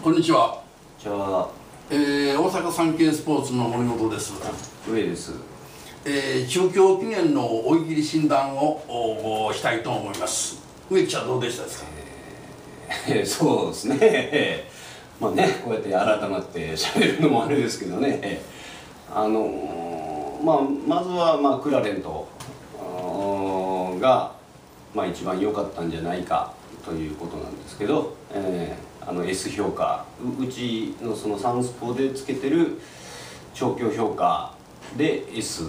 こんにちは。 じゃあ、 大阪産経スポーツの森本です。 上です。 中京記念の追い切り診断をしたいと思います。植木記者どうでしたですか？ そうですね。まあね、こうやって改まって喋るのもあれですけどね。まずはクラレントが一番良かったんじゃないかということなんですけど、S 評価、うちのそのサンスポでつけてる調教評価で S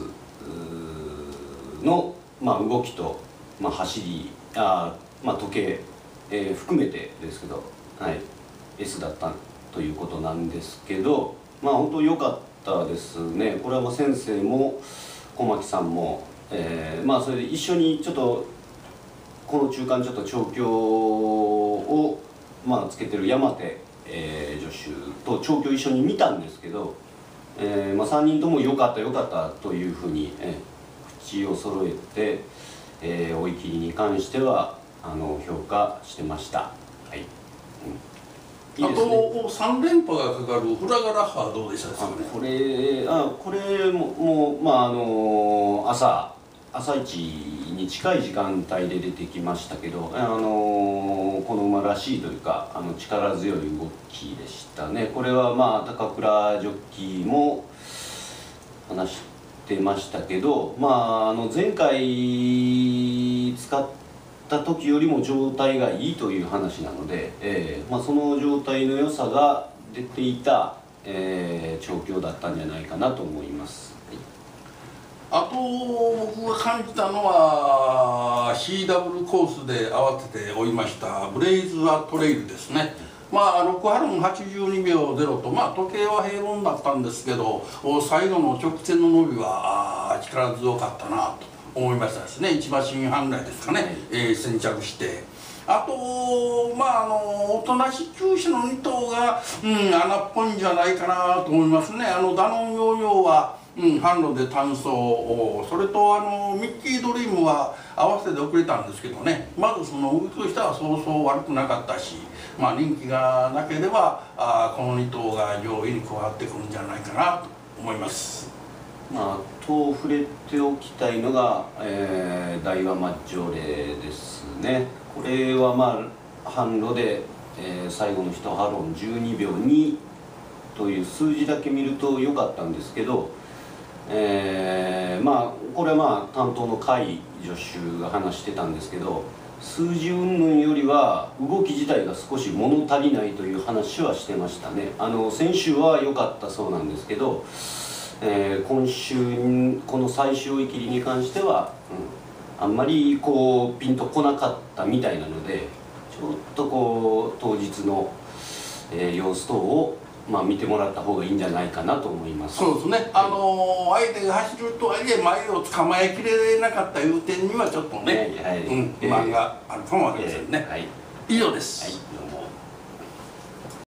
の動きと走り、時計、含めてですけど、S だったということなんですけど、本当良かったですね。これは先生も小牧さんも、それで一緒にちょっとこの中間ちょっと調教をつけてる山手、助手と調教一緒に見たんですけど、3人とも良かった良かったというふうに、口を揃えて、追い切りに関しては評価してました。はい。 いいですね。あと3連覇がかかるフラガラッハはどうでしたですかね。 これも朝一に近い時間帯で出てきましたけど、この馬らしいというか力強い動きでしたね。これは高倉ジョッキーも話してましたけど、前回使った時よりも状態がいいという話なので、その状態の良さが出ていた、調教だったんじゃないかなと思います。 あと僕が感じたのは CW コースで合わせて追いましたブレイズ・ア・トレイルですね。6ハロン82秒0と、時計は平凡だったんですけど、最後の直線の伸びは力強かったなと思いましたですね。1馬身半ぐらいですかね、先着して。あとおとなし厩舎の2頭が穴っぽいんじゃないかなと思いますね。ダノンヨーヨーは販路で単走、それとミッキードリームは合わせて遅れたんですけどね、まずその動きとしてはそうそう悪くなかったし、人気がなければこの2頭が上位に加わってくるんじゃないかなと思います。 と触れておきたいのが、大和マッジョレですね。これは販路で、最後の1ハロン12秒2という数字だけ見ると良かったんですけど、これは担当の甲斐助手が話してたんですけど、数字云々よりは動き自体が少し物足りないという話はしてましたね。先週は良かったそうなんですけど、今週この最終追い切りに関しては、あんまりピンとこなかったみたいなので、ちょっと当日の、様子等を見てもらった方がいいんじゃないかなと思います。 そうですね。相手が走るとはいえ前を捕まえきれなかったいう点にはちょっとね、不満があるかもわかりませんね。以上です。 はい、どうも。